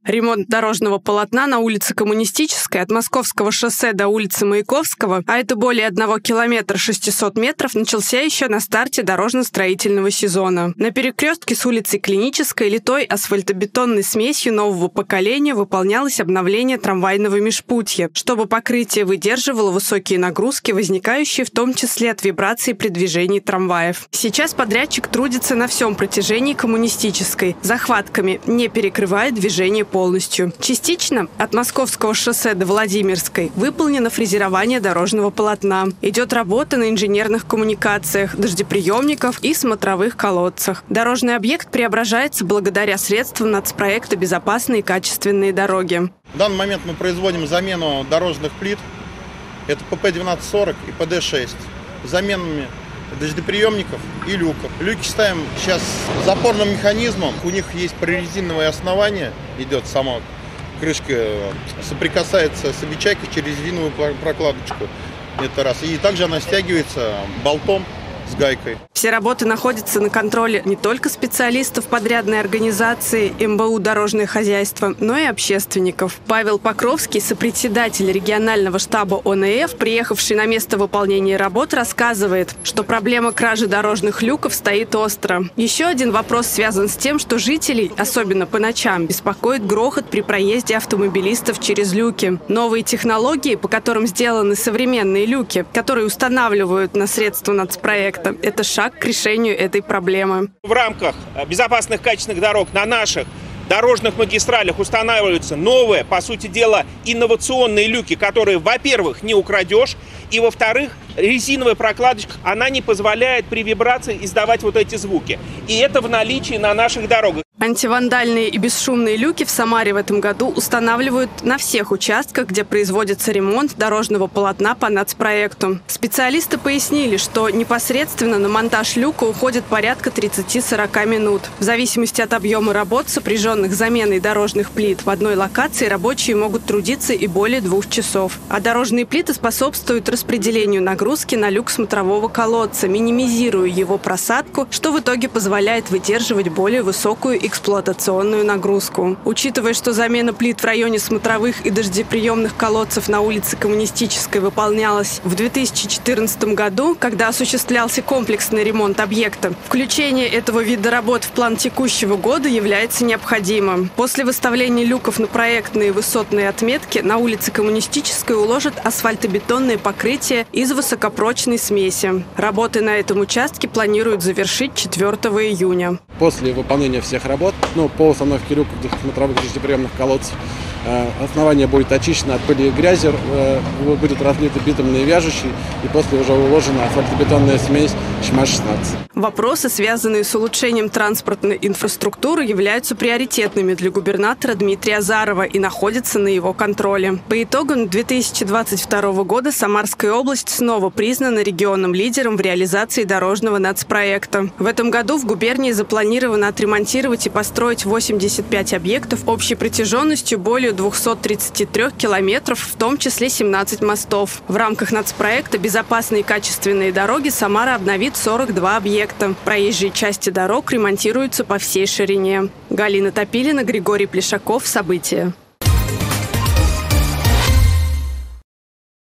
Ремонт дорожного полотна на улице Коммунистической от Московского шоссе до улицы Маяковского, а это более 1 километра 600 метров, начался еще на старте дорожно-строительного сезона. На перекрестке с улицей Клинической литой асфальтобетонной смесью нового поколения выполнялось обновление трамвайного межпутья, чтобы покрытие выдерживало высокие нагрузки, возникающие в том числе от вибраций при движении трамваев. Сейчас подрядчик трудится на всем протяжении Коммунистической, захватками, не перекрывая движение полностью. Частично от Московского шоссе до Владимирской выполнено фрезерование дорожного полотна. Идет работа на инженерных коммуникациях, дождеприемников и смотровых колодцах. Дорожный объект преображается благодаря средствам нацпроекта «Безопасные и качественные дороги». В данный момент мы производим замену дорожных плит. Это ПП-1240 и ПД-6. Заменами дождеприемников и люков. Люки ставим сейчас с запорным механизмом. У них есть прорезиновое основание, идет сама крышка, соприкасается с обечайкой через резиновую прокладочку. Это раз. И также она стягивается болтом с гайкой. Все работы находятся на контроле не только специалистов подрядной организации МБУ «Дорожное хозяйство», но и общественников. Павел Покровский, сопредседатель регионального штаба ОНФ, приехавший на место выполнения работ, рассказывает, что проблема кражи дорожных люков стоит остро. Еще один вопрос связан с тем, что жителей, особенно по ночам, беспокоит грохот при проезде автомобилистов через люки. Новые технологии, по которым сделаны современные люки, которые устанавливают на средства нацпроекта, это шаг к решению этой проблемы. В рамках безопасных качественных дорог на наших дорожных магистралях устанавливаются новые, по сути дела, инновационные люки, которые, во-первых, не украдешь, и, во-вторых, резиновая прокладочка, она не позволяет при вибрации издавать вот эти звуки. И это в наличии на наших дорогах. Антивандальные и бесшумные люки в Самаре в этом году устанавливают на всех участках, где производится ремонт дорожного полотна по нацпроекту. Специалисты пояснили, что непосредственно на монтаж люка уходит порядка 30-40 минут. В зависимости от объема работ, сопряженных с заменой дорожных плит, в одной локации рабочие могут трудиться и более 2 часов. А дорожные плиты способствуют распределению нагрузки на люк смотрового колодца, минимизируя его просадку, что в итоге позволяет выдерживать более высокую эксплуатационную нагрузку. Учитывая, что замена плит в районе смотровых и дождеприемных колодцев на улице Коммунистической выполнялась в 2014 году, когда осуществлялся комплексный ремонт объекта, включение этого вида работ в план текущего года является необходимым. После выставления люков на проектные высотные отметки на улице Коммунистической уложат асфальтобетонное покрытие из высокопрочной смеси. Работы на этом участке планируют завершить 4 июня. После выполнения всех работ, по установке люков смотровых дождеприемных колодцев, основание будет очищено от пыли и грязи, будет разлито битумный вяжущий, и после уже уложена асфальтобетонная смесь ШМА-16. Вопросы, связанные с улучшением транспортной инфраструктуры, являются приоритетными для губернатора Дмитрия Азарова и находятся на его контроле. По итогам 2022 года Самарская область снова признана регионом-лидером в реализации дорожного нацпроекта. В этом году в губернии запланировано отремонтировать и построить 85 объектов общей протяженностью более 233 километров, в том числе 17 мостов. В рамках нацпроекта «Безопасные и качественные дороги» Самара обновит 42 объекта. Проезжие части дорог ремонтируются по всей ширине. Галина Топилина, Григорий Плешаков. События.